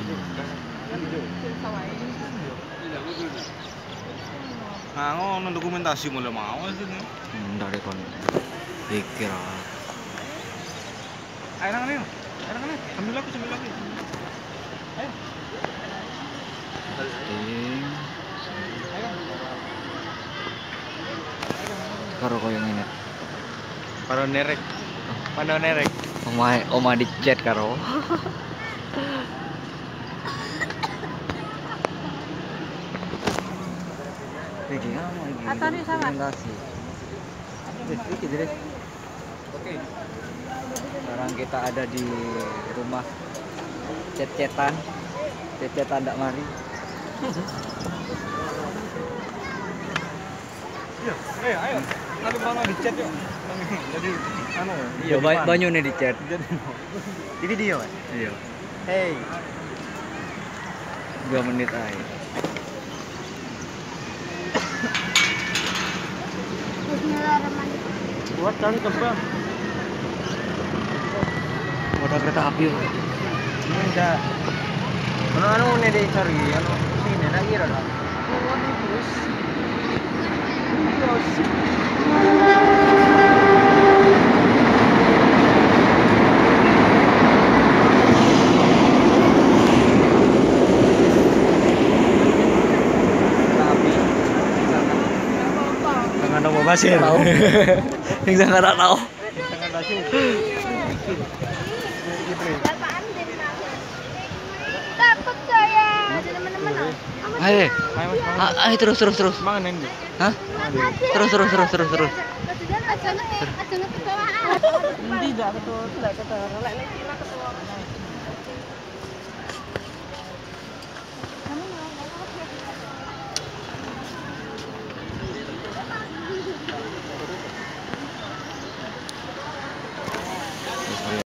Nah, ngono dokumentasi mulai mau sih. Ndak deh kon. Pikir. Ayo nang nih. Ambil lagi. Ayo. Ting. Karo koyo ngene. Karo nerek. Mana nerek? Oma di chat karo. Iki kamu iki. Atari sama. Presentasi. Iki Dres. Oke. Sekarang kita ada di rumah cet-cetan ndak mari. Ayo. Nanti bang di chat yuk. Jadi anu. Iya, banyu nih di chat. Di video kan? Iya. Hey. 2 menit aja. Bismillahirrahmanirrahim. Buat kali tebang. Motor kereta api. Enggak. Anu nih deh cari anu sini lagi ada. Jangan nomor basir. Tahu. Yang saya enggak tahu. Jangan basir. Takut saya. Ada teman-teman. Ayo. Ayo terus. Mana ini? Hah? Terus. Tidak betul, tidak ketua.